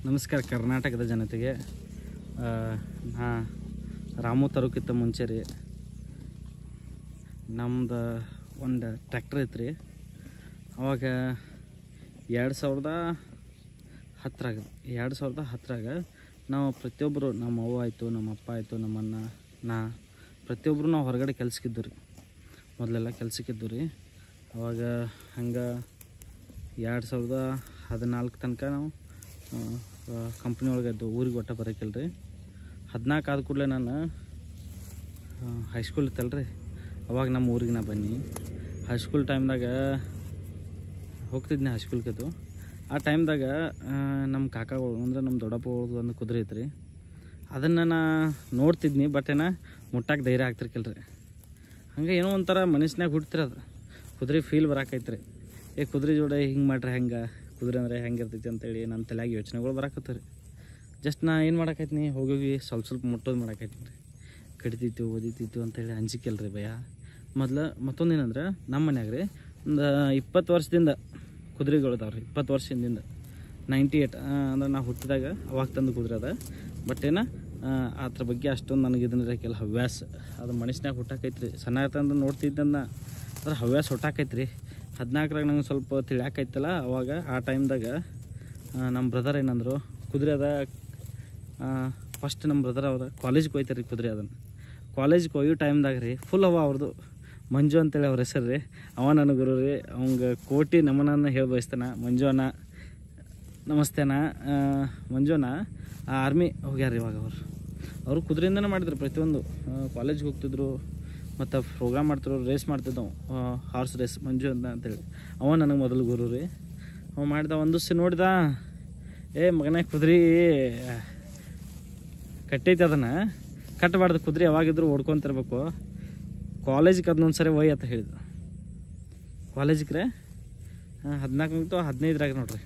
ನಮಸ್ಕಾರ ಕರ್ನಾಟಕದ ಜನತೆಗೆ. ನಾ ರಾಮು ತರೋಕ್ಕಿಂತ ಮುಂಚೆ ರೀ ನಮ್ದು ಒಂದು ಟ್ರ್ಯಾಕ್ಟರ್ ಐತ್ರಿ. ಅವಾಗ 2010ರಾಗ ನಾವು ಪ್ರತಿಯೊಬ್ಬರು, ನಮ್ಮ ಅವ್ವ ಆಯಿತು, ನಮ್ಮ ಅಪ್ಪ ಆಯಿತು, ನಮ್ಮ ಅಣ್ಣ, ನಾ ಪ್ರತಿಯೊಬ್ಬರು ನಾವು ಹೊರಗಡೆ ಕೆಲ್ಸಕ್ಕಿದ್ದು ರೀ. ಮೊದಲೆಲ್ಲ ಕೆಲ್ಸಕ್ಕಿದ್ದು ರೀ. ಅವಾಗ ಹಂಗೆ 2014 ತನಕ ನಾವು ಕಂಪ್ನಿ ಒಳಗೆ ಇದ್ದು ಊರಿಗೆ ಒಟ್ಟು ಬರೋಕ್ಕಿಲ್ಲ ರೀ. 14 ಆದ ಕೂಡಲೇ ನಾನು ಹೈಸ್ಕೂಲ್ ಇತ್ತಲ್ಲ ರೀ, ಅವಾಗ ನಮ್ಮ ಊರಿಗೆ ನಾ ಬನ್ನಿ. ಹೈಸ್ಕೂಲ್ ಟೈಮ್ದಾಗ ಹೋಗ್ತಿದ್ನಿ ಹೈಸ್ಕೂಲ್ಗೆದು. ಆ ಟೈಮ್ದಾಗ ನಮ್ಮ ಕಾಕಾಗಳು ಅಂದರೆ ನಮ್ಮ ದೊಡ್ಡಪ್ಪಗಳದ್ದು ಒಂದು ಕುದುರೆ ಐತ್ರಿ. ಅದನ್ನು ನಾ ನೋಡ್ತಿದ್ನಿ, ಬಟ್ ಮುಟ್ಟಕ್ಕೆ ಧೈರ್ಯ ಆಗ್ತಿರ್ಕಿಲ್ಲ ರೀ. ಹಂಗೆ ಏನೋ ಒಂಥರ ಮನಸ್ಸಿನಾಗ ಹುಡ್ತಿರ ಅದು ಕುದುರೆ ಫೀಲ್ ಬರಾಕೈತ್ರಿ. ಕುದುರೆ ಜೋಡಿ ಹಿಂಗೆ ಮಾಡ್ರೆ ಹೆಂಗೆ, ಕುದುರೆ ಅಂದರೆ ಹೆಂಗೆ ಇರ್ತೈತಿ ಅಂತೇಳಿ ನನ್ನ ತಲೆಯಾಗಿ ಯೋಚನೆಗಳು ಬರಾಕತ್ತೀರಿ. ಜಸ್ಟ್ ನಾ ಏನು ಮಾಡಾಕೈತೀನಿ, ಹೋಗಿ ಸ್ವಲ್ಪ ಮುಟ್ಟೋದು ಮಾಡಾಕೈತೀನಿ ರೀ. ಕಡಿತೈತಿ ಓದಿತೈತಿ ಅಂತೇಳಿ ಅಂಜಿಕೆಲ್ಲ ರೀ, ಭಯ. ಮತ್ತೊಂದು ಏನಂದ್ರೆ ನಮ್ಮ ಮನ್ಯಾಗ ರೀ ಒಂದು 20 ವರ್ಷದಿಂದ ಕುದುರೆಗಳಿದಾವೆ ರೀ. 20 ವರ್ಷದಿಂದ 98 ಅಂದ್ರೆ ನಾವು ಹುಟ್ಟಿದಾಗ ಅವಾಗ ತಂದು ಕುದುರೆ ಅದ. ಬಟ್ ಅದ್ರ ಬಗ್ಗೆ ಅಷ್ಟೊಂದು ನನಗೆ ಇದನ್ನ ಕೆಲ ಹವ್ಯಾಸ ಅದು ಮನುಷ್ಯನಾಗ ಹುಟ್ಟಾಕೈತ್ರಿ. ಸಣ್ಣ ತಂದು ನೋಡ್ತಿದ್ದನ್ನ ಅದ್ರ ಹವ್ಯಾಸ ಹುಟ್ಟಾಕೈತ್ರಿ. 14ರಾಗ ನಂಗೆ ಸ್ವಲ್ಪ ತಿಳಿಯಾಕೈತಲ್ಲ. ಅವಾಗ ಆ ಟೈಮ್ದಾಗ ನಮ್ಮ ಬ್ರದರ್ ಏನಂದರು, ಕುದುರೆ ಅದ. ಫಸ್ಟ್ ನಮ್ಮ ಬ್ರದರ್ ಅವ್ರ ಕಾಲೇಜ್ಗೆ ಹೋಯ್ತಾರೆ ರೀ ಕುದುರೆ. ಅದನ್ನು ಕಾಲೇಜ್ಗೆ ಹೋಯೋ ಟೈಮ್ದಾಗ ರೀ ಫುಲ್ ಅವ್ರದ್ದು ಮಂಜು ಅಂತೇಳಿ ಅವ್ರ ಹೆಸರು ರೀ. ಅವ ನನ್ನ ಗುರು ರೀ. ಅವಂಗೆ ಕೋಟಿ ನಮನನ್ನು ಹೇಳಿ ಬಯಸ್ತಾನ. ಮಂಜು ಅಣ್ಣ ನಮಸ್ತೆ ಅಣ್ಣ. ಮಂಜು ಅಣ್ಣ ಆರ್ಮಿ ಹೋಗ್ಯಾರ ಇವಾಗ. ಅವರು ಕುದುರೆಯಿಂದನೇ ಮಾಡಿದ್ರು ಪ್ರತಿಯೊಂದು. ಕಾಲೇಜ್ಗೆ ಹೋಗ್ತಿದ್ರು ಮತ್ತು ಪ್ರೋಗ್ರಾಮ್ ಮಾಡ್ತಿದ್ರು, ರೇಸ್ ಮಾಡ್ತಿದ್ದವು, ಹಾರ್ಸ್ ರೇಸ್. ಮಂಜು ಅಂತೇಳಿ ಅವ ನನಗೆ ಮೊದಲು ಗುರು ರೀ. ಅವ ಮಾಡಿದ ಒಂದು ದಿವಸ ನೋಡಿದ, ಮಗನ ಕುದುರೆ ಕಟ್ಟೈತಿ, ಅದನ್ನು ಕಟ್ಟಬಾರ್ದು, ಕುದುರೆ ಯಾವಾಗಿದ್ರು ಓಡ್ಕೊತಿರ್ಬೇಕು, ಕಾಲೇಜಿಗೆ ಅದನ್ನೊಂದು ಸರಿ ಒಯ್ಯ ಅಂತ ಹೇಳಿದ. ಕಾಲೇಜಿಗೆ ರೀ 14 ಮುಗಿತು. 15ರಾಗ ನೋಡ್ರಿ,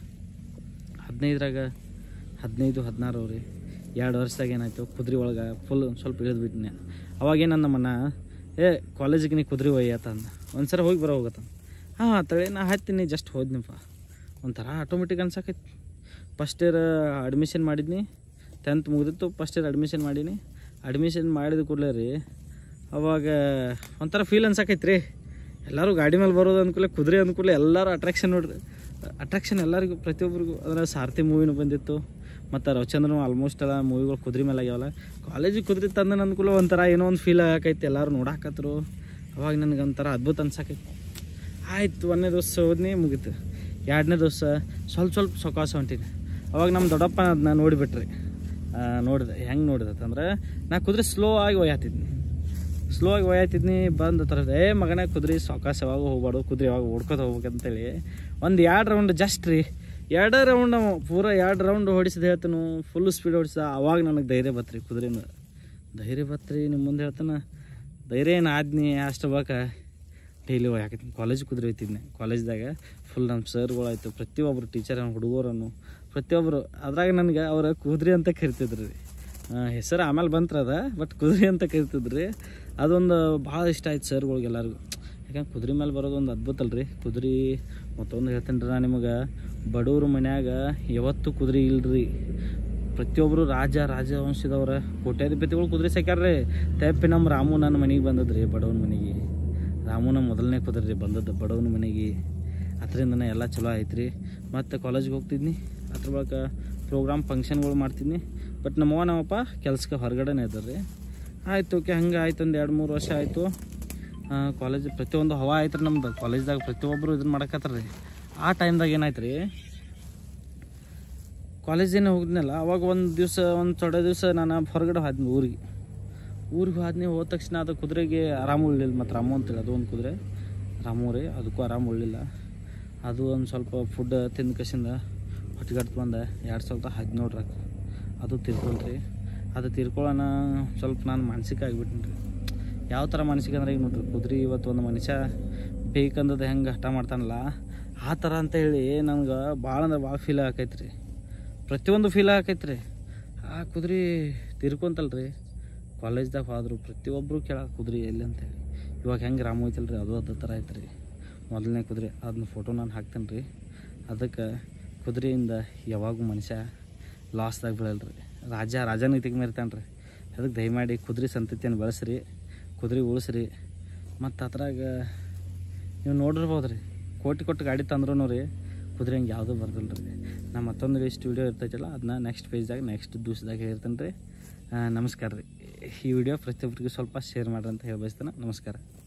15 ರೀ 2 ವರ್ಷದಾಗ ಏನಾಯ್ತು, ಕುದುರೆ ಒಳಗೆ ಫುಲ್ ಸ್ವಲ್ಪ ಇಳಿದ್ಬಿಟ್ಟಿನಿ. ಅವಾಗೇನು ನಮ್ಮನ್ನ ಕಾಲೇಜಿಗೆ ನೀ ಕುದುರೆ ಒಯ್ಯತ್ತ ಅಂದ. ಒಂದು ಸರಿ ಹೋಗಿ ಹೋಗತ್ತ. ತಳಿ ನಾ ಹತ್ತೀನಿ, ಜಸ್ಟ್ ಹೋದ್ನಿಪ್ಪ. ಒಂಥರ ಆಟೋಮೆಟಿಕ್ ಅನ್ಸಕೈತಿ. ಫಸ್ಟ್ ಇಯರ್ ಅಡ್ಮಿಷನ್ ಮಾಡಿದ್ನಿ, 10th ಮುಗಿದಿತ್ತು. ಫಸ್ಟ್ ಇಯರ್ ಅಡ್ಮಿಷನ್ ಮಾಡೀನಿ. ಅಡ್ಮಿಷನ್ ಮಾಡಿದ ಕೂಡಲೇ ರೀ ಅವಾಗ ಒಂಥರ ಫೀಲ್ ಅನ್ಸಕೈತಿ ರೀ. ಎಲ್ಲರೂ ಗಾಡಿ ಮೇಲೆ ಬರೋದು ಅಂದ್ಕೂಲೆ, ಕುದುರೆ ಅಂದ್ಕೂಲೆ ಎಲ್ಲರೂ ಅಟ್ರಾಕ್ಷನ್ ನೋಡ್ರಿ. ಅಟ್ರಾಕ್ಷನ್ ಎಲ್ಲರಿಗೂ, ಪ್ರತಿಯೊಬ್ಬರಿಗೂ. ಅದರ ಸಾರಥಿ ಮೂವಿನೂ ಬಂದಿತ್ತು, ಮತ್ತು ರವಿಚಂದ್ರನು ಆಲ್ಮೋಸ್ಟ್ ಎಲ್ಲ ಮೂವಿಗಳು ಕುದುರೆ ಮೇಲೆ ಆಗ್ಯಾವಲ್ಲ. ಕಾಲೇಜಿಗೆ ಕುದುರೆ ತಂದು ಅಂದ್ಕೂಲ ಒಂಥರ ಏನೋ ಒಂದು ಫೀಲ್ ಆಗೈತಿ. ಎಲ್ಲರೂ ನೋಡಾಕತ್ರು. ಅವಾಗ ನನಗೆ ಒಂಥರ ಅದ್ಭುತ ಅನ್ಸಕೈತಿ. ಆಯಿತು, 1ನೇ ದಿವಸ ಹೋದ್ನಿ, ಮುಗೀತು. 2ನೇ ದಿವಸ ಸ್ವಲ್ಪ ಸೊಕಾಸ ಹೊಂಟೀನಿ. ಅವಾಗ ನಮ್ಮ ದೊಡ್ಡಪ್ಪ ಅದನ್ನ ನೋಡಿಬಿಟ್ರಿ. ನೋಡಿದೆ ಹೆಂಗೆ ನೋಡಿದತ್ತಂದ್ರೆ, ನಾ ಕುದುರೆ ಸ್ಲೋ ಆಗಿ ಒಯ್ಯಾತಿದ್ನಿ. ಬಂದು ಥರದ ಮಗನೇ ಕುದುರೆ ಸೊಕಾಸ ಯಾವಾಗ ಹೋಗ್ಬಾರ್ದು, ಕುದುರೆ ಯಾವಾಗ ಓಡ್ಕೋತ ಹೋಗ್ಬೇಕಂತೇಳಿ ಒಂದು 2 ರೌಂಡ್ ಜಸ್ಟ್ ರೀ, 2 ರೌಂಡ್ ನಾವು ಪೂರ 2 ರೌಂಡ್ ಹೊಡಿಸಿದ ಹೇಳ್ತಾನು. ಫುಲ್ ಸ್ಪೀಡ್ ಹೊಡಿಸಿದ. ಅವಾಗ ನನಗೆ ಧೈರ್ಯ ಬತ್ರಿ. ಕುದುರೆನ ಧೈರ್ಯ ಬತ್ರಿ. ನಿಮ್ಮ ಮುಂದೆ ಹೇಳ್ತಾನೆ, ಧೈರ್ಯ ಏನು ಆದ್ನಿ ಅಷ್ಟು ಬೇಕಾ. ಡೈಲಿ ಯಾಕೈತಿ ಕಾಲೇಜ್ ಕುದುರೆ ಹೋಯ್ತಿದ್ನಿ. ಕಾಲೇಜ್ದಾಗ ಫುಲ್ ನಮ್ಮ ಸರ್ಗಳಾಯ್ತು, ಪ್ರತಿಯೊಬ್ಬರು ಟೀಚರ್, ಹುಡುಗರನ್ನು ಪ್ರತಿಯೊಬ್ಬರು. ಅದ್ರಾಗ ನನಗೆ ಅವ್ರ ಕುದುರೆ ಅಂತ ಕರಿತಿದ್ರು ರೀ. ಹೆಸರು ಆಮೇಲೆ ಬಂತ್ರದ, ಬಟ್ ಕುದುರೆ ಅಂತ ಕರಿತಿದ್ರಿ. ಅದೊಂದು ಭಾಳ ಇಷ್ಟ ಆಯ್ತು ಸರ್ಗಳಿಗೆ ಎಲ್ಲರಿಗೂ. ಯಾಕಂದ್ರೆ ಕುದುರೆ ಮೇಲೆ ಬರೋದು ಒಂದು ಅದ್ಭುತ ಅಲ್ರಿ ಕುದುರೆ. ಮತ್ತೊಂದು ಹೇಳ್ತೀನಿ ರೀ, ನಾನು ನಿಮಗೆ, ಬಡವ್ರ ಮನ್ಯಾಗ ಯಾವತ್ತೂ ಕುದುರೆ ಇಲ್ರಿ. ಪ್ರತಿಯೊಬ್ಬರು ರಾಜವಂಶದವ್ರ ಕೋಟ್ಯಾಧಿಪತಿಗಳು ಕುದುರೆ ಸಾಕ್ಯಾರ್ರಿ. ತೆಪ್ಪಿ ನಮ್ಮ ರಾಮು ನನ್ನ ಮನೆಗೆ ಬಂದದ್ರಿ, ಬಡವನ ಮನೆಗೆ. ರಾಮುನ ಮೊದಲನೇ ಕುದುರೆ ರೀ ಬಂದದ್ದು ಬಡವನ ಮನೆಗೆ. ಅದರಿಂದನೇ ಎಲ್ಲ ಚಲೋ ಆಯ್ತು ರೀ. ಮತ್ತು ಕಾಲೇಜಿಗೆ ಹೋಗ್ತಿದ್ನಿ. ಅದ್ರ ಬಳಿಕ ಪ್ರೋಗ್ರಾಮ್ ಫಂಕ್ಷನ್ಗಳು ಮಾಡ್ತಿದ್ನಿ. ಬಟ್ ನಮ್ಮಪ್ಪ ಕೆಲ್ಸಕ್ಕೆ ಹೊರಗಡೆನೇ ಇದ್ದಾರೆ ರೀ. ಆಯಿತು, ಓಕೆ. ಹಂಗೆ ಆಯ್ತು. ಒಂದು 2-3 ವರ್ಷ ಆಯಿತು. ಕಾಲೇಜ್ ಪ್ರತಿಯೊಂದು ಹವಾ ಆಯ್ತು ರೀ ನಮ್ದು. ಕಾಲೇಜ್ದಾಗ ಪ್ರತಿಯೊಬ್ಬರು ಇದನ್ನು ಮಾಡಕತ್ತಾರ ರೀ. ಆ ಟೈಮ್ದಾಗ ಏನಾಯ್ತು ರೀ, ಕಾಲೇಜಿನ ಹೋಗಿದ್ನಲ್ಲ, ಅವಾಗ ಒಂದು ಥೋಡೆ ದಿವಸ ನಾನು ಹೊರಗಡೆ ಹೋದ್ನಿ ಊರಿಗೆ ಹೋದ ತಕ್ಷಣ ಅದು ಕುದುರೆಗೆ ಆರಾಮ ಉಳ್ಳಿಲ್ಲ. ಮತ್ತು ರಾಮು ಅಂತೇಳಿ ಅದು ಒಂದು ಕುದುರೆ, ರಾಮು ರೀ, ಅದಕ್ಕೂ ಆರಾಮ ಉಳ್ಳಿಲ್ಲ. ಅದು ಒಂದು ಸ್ವಲ್ಪ ಫುಡ್ ತಿಂದ ಕಸಿಂದ ಹೊಟ್ಟೆಗಟ್ಟು ಬಂದೆ. 2017ರಾಗ ಅದು ತೀರ್ಕೊಳ್ರಿ. ಅದು ತೀರ್ಕೊಳ್ಳೋಣ ಸ್ವಲ್ಪ ನಾನು ಮಾನಸಿಕ ಆಗಿಬಿಟ್ಟಿನಿ ರೀ. ಯಾವ ಥರ ಮಾನಸಿಕ ಅಂದ್ರೆ, ಈಗ ನೋಡ್ರಿ, ಕುದುರೆ ಇವತ್ತು ಒಂದು ಮನುಷ್ಯ ಬೇಕಂದದ್ದು ಹೆಂಗೆ ಹಠ ಮಾಡ್ತಾನಲ್ಲ, ಆ ಥರ ಅಂತೇಳಿ ನನಗೆ ಭಾಳ ಅಂದ್ರೆ ಭಾಳ ಫೀಲ್ ಆಕೈತೆ ರೀ. ಪ್ರತಿಯೊಂದು ಫೀಲ್ ಆಕೈತೆ ರೀ. ಆ ಕುದುರೆ ತೀರ್ಕೊಂತಲ್ರಿ. ಕಾಲೇಜ್ದಾಗ ಹೋದ್ರು ಪ್ರತಿಯೊಬ್ಬರು ಕೇಳೋ ಕುದುರೆ ಎಲ್ಲಿ ಅಂತೇಳಿ. ಇವಾಗ ಹೆಂಗೆ ರಾಮು ಐತಲ್ರಿ, ಅದು ಥರ ಐತೆ ರೀ ಮೊದಲನೇ ಕುದುರೆ. ಅದನ್ನ ಫೋಟೋ ನಾನು ಹಾಕ್ತೇನೆ ರೀ. ಅದಕ್ಕೆ ಕುದುರೆಯಿಂದ ಯಾವಾಗೂ ಮನುಷ್ಯ ಲಾಸ್ದಾಗ ಬೀಳಲ್ರಿ. ರಾಜನೀತಿಗೆ ಮೀರ್ತಾನೆ ರೀ. ಅದಕ್ಕೆ ದಯಮಾಡಿ ಕುದುರೆ ಸಂತತಿಯನ್ನು ಬೆಳೆಸ್ರಿ, ಕುದುರೆ ಉಳಿಸ್ರಿ. ಮತ್ತು ಅದ್ರಾಗ ನೀವು ನೋಡಿರ್ಬೋದು ರೀ, ಕೋಟಿ ಕೊಟ್ಟು ಗಾಡಿ ತಂದ್ರೂ ರೀ ಕುದುರೆ ಹಂಗೆ ಯಾವುದೂ ಬರ್ದಿಲ್ಲ ರೀ. ನಾ ಮತ್ತೊಂದು ಇಷ್ಟು ವೀಡಿಯೋ ಇರ್ತೈತಲ್ಲ ಅದನ್ನ ನೆಕ್ಸ್ಟ್ ಪೇಜ್ದಾಗ ನೆಕ್ಸ್ಟ್ ದಿವ್ಸದಾಗ ಹೇಳ್ತೇನೆ ರೀ. ನಮಸ್ಕಾರ ರೀ. ಈ ವಿಡಿಯೋ ಪ್ರತಿಯೊಬ್ಬರಿಗೂ ಸ್ವಲ್ಪ ಶೇರ್ ಮಾಡ್ರಿ ಅಂತ ಹೇಳಿ ಬಯಸ್ತಾನೆ. ನಮಸ್ಕಾರ.